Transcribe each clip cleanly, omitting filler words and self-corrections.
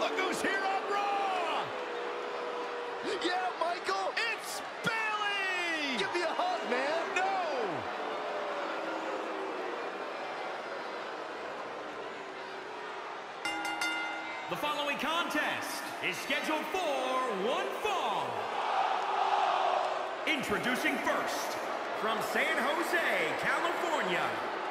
Look who's here on Raw! Yeah, Michael! It's Bayley! Give me a hug, man! No! The following contest is scheduled for one fall. Introducing first, from San Jose, California,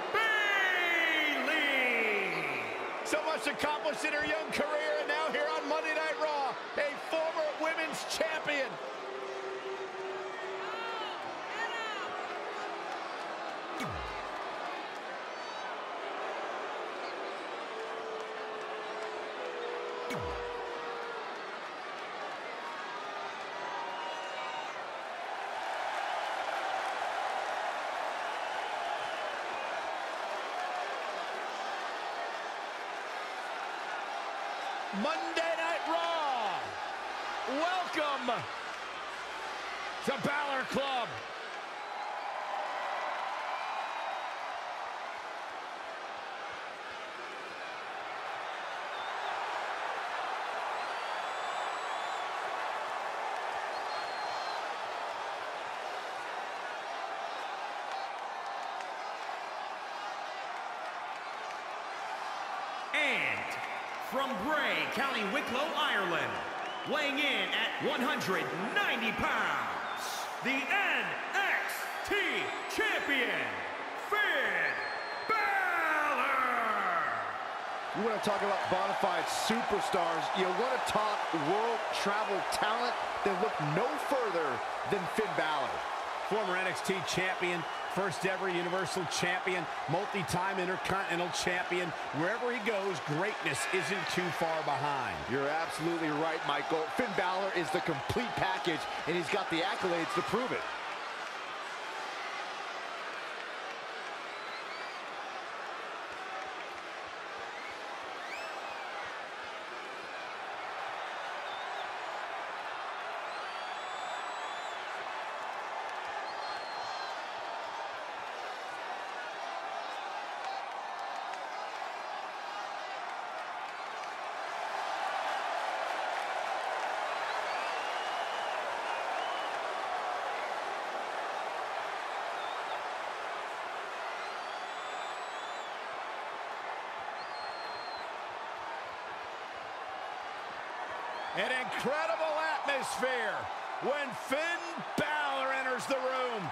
Bayley! So much accomplished in her young career, and now here on Monday Night Raw, a former women's champion. Monday Night Raw. Welcome to Balor Club. And from Bray, County Wicklow, Ireland, weighing in at 190 pounds, the NXT Champion, Finn Balor! You want to talk about bona fide superstars, you want to talk world travel talent, then look no further than Finn Balor. Former NXT champion, first ever Universal champion, multi-time Intercontinental champion. Wherever he goes, greatness isn't too far behind. You're absolutely right, Michael. Finn Balor is the complete package, and he's got the accolades to prove it. An incredible atmosphere when Finn Balor enters the room.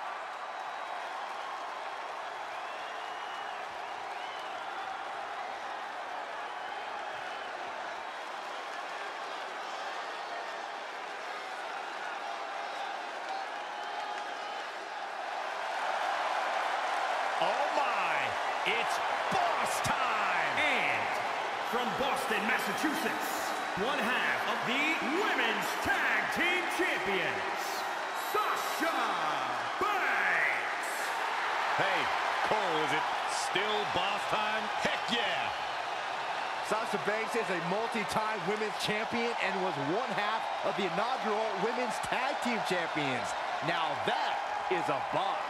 Oh my, it's boss time! And from Boston, Massachusetts, one half of the Women's Tag Team Champions, Sasha Banks! Hey, Cole, is it still boss time? Heck yeah! Sasha Banks is a multi-time women's champion and was one half of the inaugural Women's Tag Team Champions. Now that is a boss.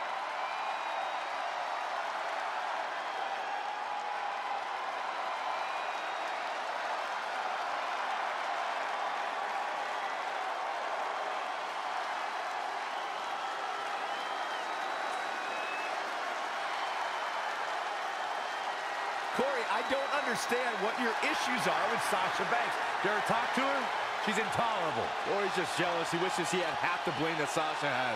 Corey, I don't understand what your issues are with Sasha Banks. You ever talk to her? She's intolerable. Or he's just jealous. He wishes he had half the blame that Sasha has.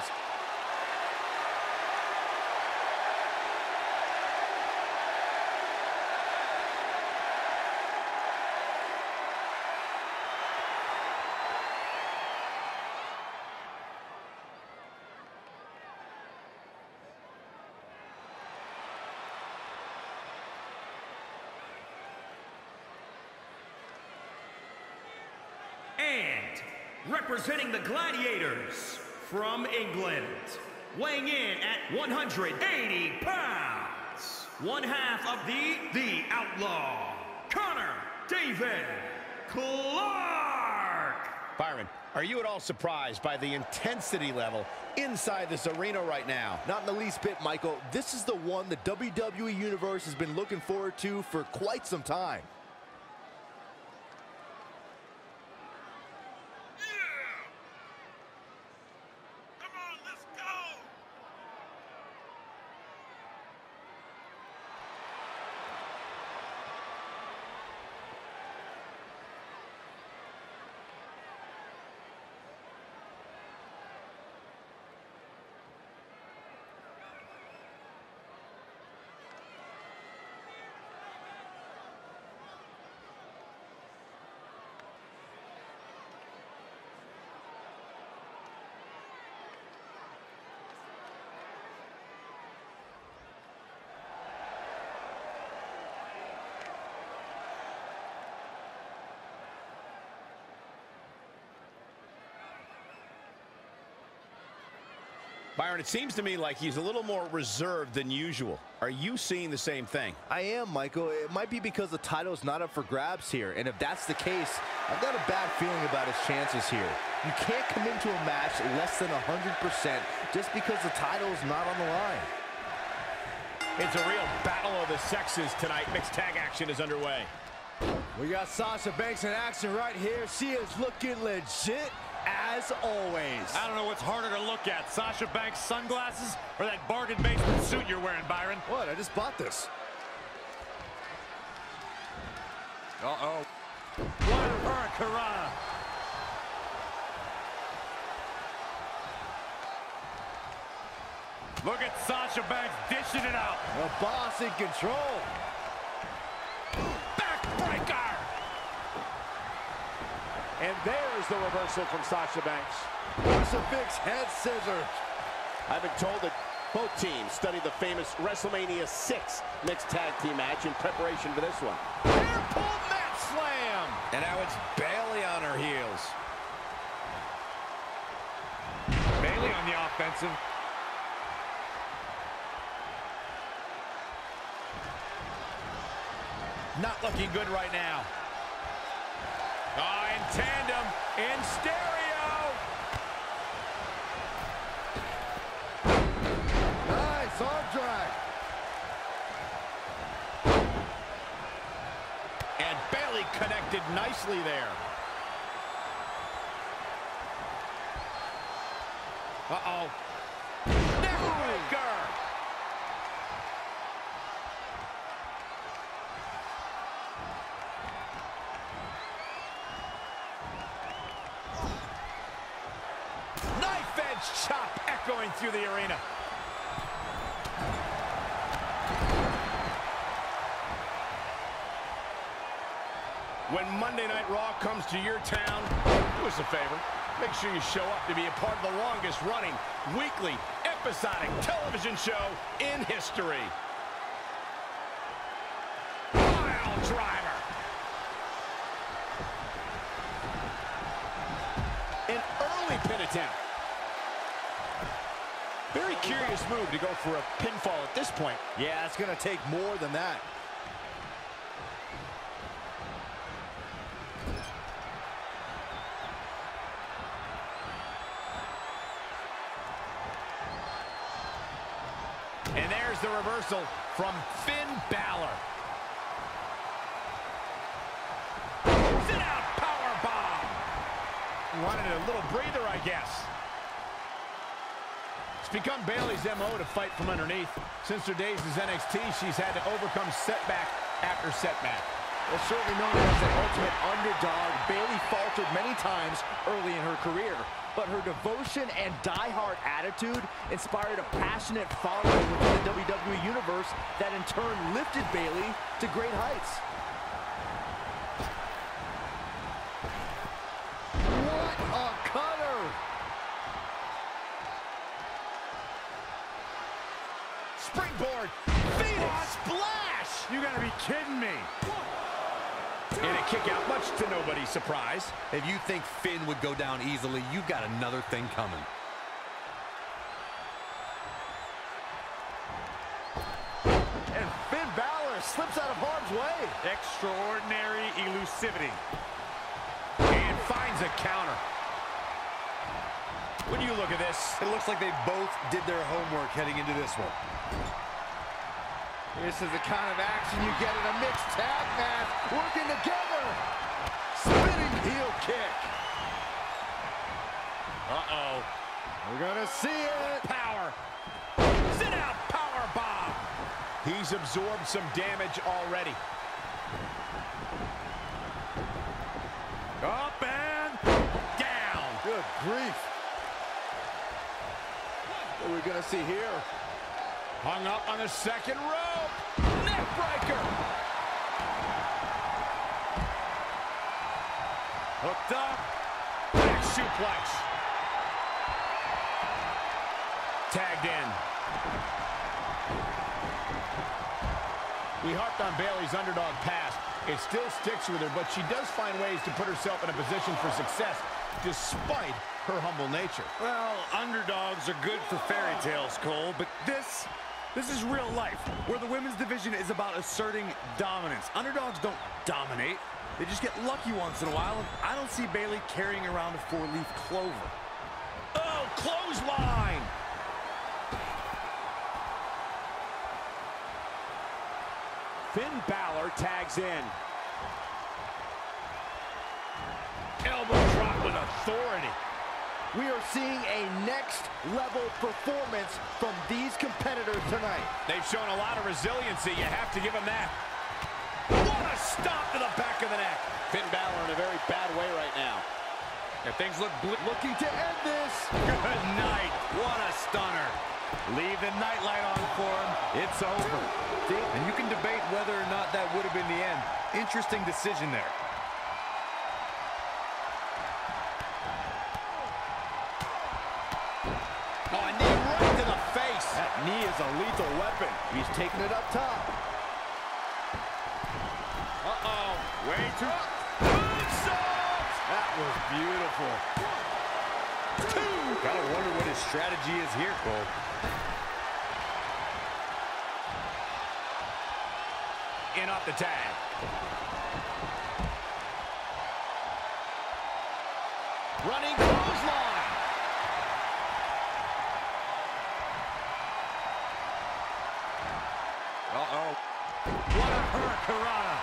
And representing the Gladiators from England, weighing in at 180 pounds, one half of the Outlaw, Connor David Clark. Byron, are you at all surprised by the intensity level inside this arena right now? Not in the least bit, Michael. This is the one the WWE Universe has been looking forward to for quite some time. Byron, it seems to me like he's a little more reserved than usual. Are you seeing the same thing? I am, Michael. It might be because the title's not up for grabs here. And if that's the case, I've got a bad feeling about his chances here. You can't come into a match less than 100% just because the title's not on the line. It's a real battle of the sexes tonight. Mixed tag action is underway. We got Sasha Banks in action right here. She is looking legit as always. I don't know what's harder to look at, Sasha Banks' sunglasses or that bargain basement suit you're wearing, Byron. What? I just bought this. Uh-oh. What a hurricanrana. Look at Sasha Banks dishing it out. The boss in control. Backbreaker! And there's the reversal from Sasha Banks. Crucifix head scissors. I've been told that both teams studied the famous WrestleMania 6 mixed tag team match in preparation for this one. Air pull mat slam! And now it's Bayley on her heels. Bayley on the offensive. Not looking good right now. Oh, in tandem, in stereo. Nice arm drag. And Bayley connected nicely there. Uh-oh. Neckbreaker. Chop echoing through the arena. When Monday Night Raw comes to your town, do us a favor. Make sure you show up to be a part of the longest running weekly episodic television show in history. Pile driver. An early pin attempt. Very curious move to go for a pinfall at this point. Yeah, it's going to take more than that. And there's the reversal from Finn Balor. Sit out powerbomb. Wanted a little breather, I guess. It's become Bayley's MO to fight from underneath. Since her days as NXT, she's had to overcome setback after setback. Well, certainly known as an ultimate underdog, Bayley faltered many times early in her career. But her devotion and die-hard attitude inspired a passionate following within the WWE Universe that in turn lifted Bayley to great heights. What a cutter! Springboard, Phoenix splash! You gotta be kidding me. And a kick out, much to nobody's surprise. If you think Finn would go down easily, you've got another thing coming. And Finn Balor slips out of harm's way. Extraordinary elusivity. And finds a counter. When you look at this, It looks like they both did their homework heading into this one. This is the kind of action you get in a mixed tag match. Working together. Spinning heel kick. uh-oh. We're gonna see it. Power. Sit out power bomb. He's absorbed some damage already. Up and Down. Good grief. What are we gonna see here? Hung up on the second rope. Neckbreaker. hooked up. Back suplex. Tagged in. We harped on Bayley's underdog past. It still sticks with her, but she does find ways to put herself in a position for success despite her humble nature. Well, underdogs are good for fairy tales, Cole, but this is real life, where the women's division is about asserting dominance. Underdogs don't dominate. They just get lucky once in a while, and I don't see Bayley carrying around a four-leaf clover. Oh, clothesline! Finn Balor tags in. Elbow drop with authority. We are seeing a next-level performance from these competitors tonight. They've shown a lot of resiliency. You have to give them that. What a stomp to the back of the neck. Finn Balor in a very bad way right now. Yeah, things look Looking to end this. good night. What a stunner. Leave the nightlight on for him. It's over. And you can debate whether or not that would have been the end. Interesting decision there. Oh, a knee right to the face. That knee is a lethal weapon. He's taking it up top. Uh-oh. Way too... Moonsault! That was beautiful. Gotta wonder what his strategy is here, Cole. In off the tag. Running clothesline. Uh-oh. What a hurricanrana.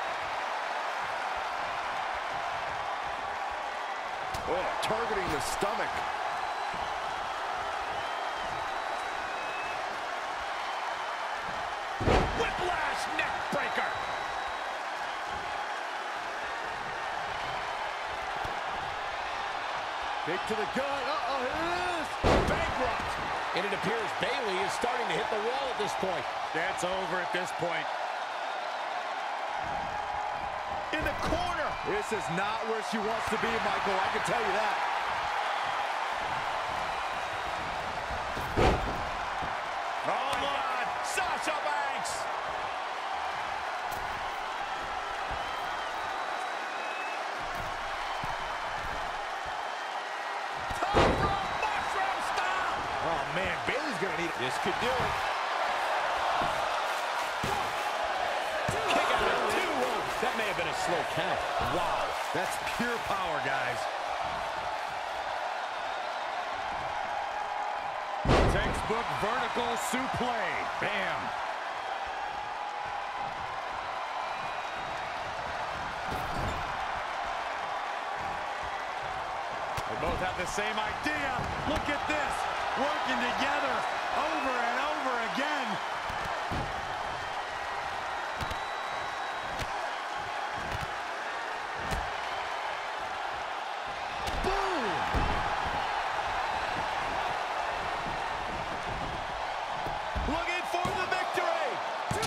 Oh, targeting the stomach. Whiplash neck breaker. Big to the gut. Uh-oh, here it is. Bankrupt. And it appears Bayley is starting to hit the wall at this point. That's over at this point. In the corner. This is not where she wants to be, Michael. I can tell you that. Oh, my God. Sasha Banks. Top rope mushroom style. Oh, man, Bayley's going to need it. This could do it. Kick out of two ropes. That may have been a slow count. Wow, that's pure power, guys. Textbook vertical suplex. Bam. They both have the same idea. Look at this. Working together over and over again. Looking for the victory. 2.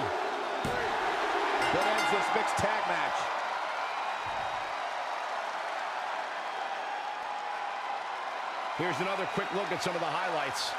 That ends this mixed tag match. Here's another quick look at some of the highlights.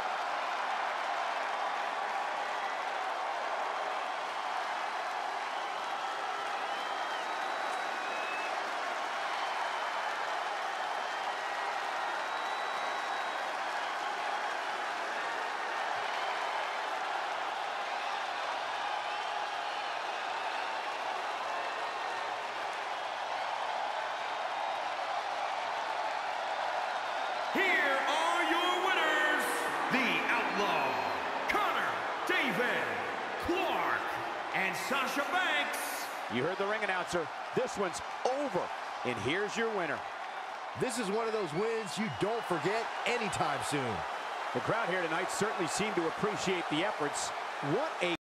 Here are your winners, the Outlaw, Connor David Clark, and Sasha Banks. You heard the ring announcer. This one's over. And here's your winner. This is one of those wins you don't forget anytime soon. The crowd here tonight certainly seemed to appreciate the efforts. What a